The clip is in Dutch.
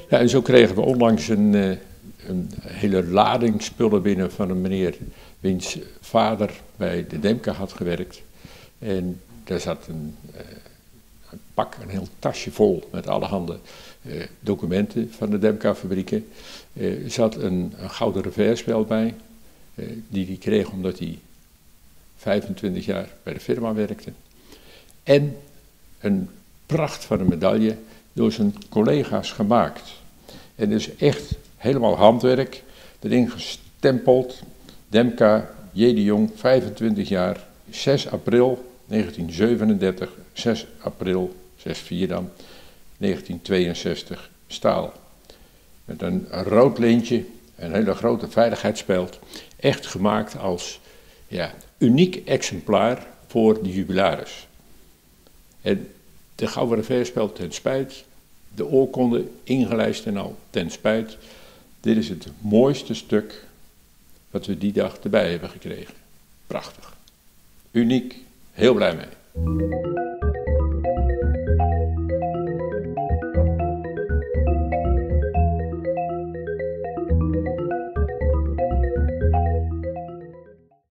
Ja, en zo kregen we onlangs een hele lading spullen binnen van een meneer wiens vader bij de Demka had gewerkt. En daar zat een pak, een heel tasje vol met allerhande documenten van de Demka-fabrieken. Er zat een gouden reversbel bij, die hij kreeg omdat hij 25 jaar bij de firma werkte. En een pracht van een medaille door zijn collega's gemaakt. En dus echt helemaal handwerk, erin gestempeld, Demka, J. de Jong, 25 jaar, 6 april 1937, 6 april, 6/4 dan, 1962, staal. Met een rood lintje, een hele grote veiligheidsspeld, echt gemaakt als uniek exemplaar voor de jubilaris. En de gouden reversspeld ten spijt, de oorkonde ingelijst en al ten spijt. Dit is het mooiste stuk wat we die dag erbij hebben gekregen. Prachtig. Uniek. Heel blij mee.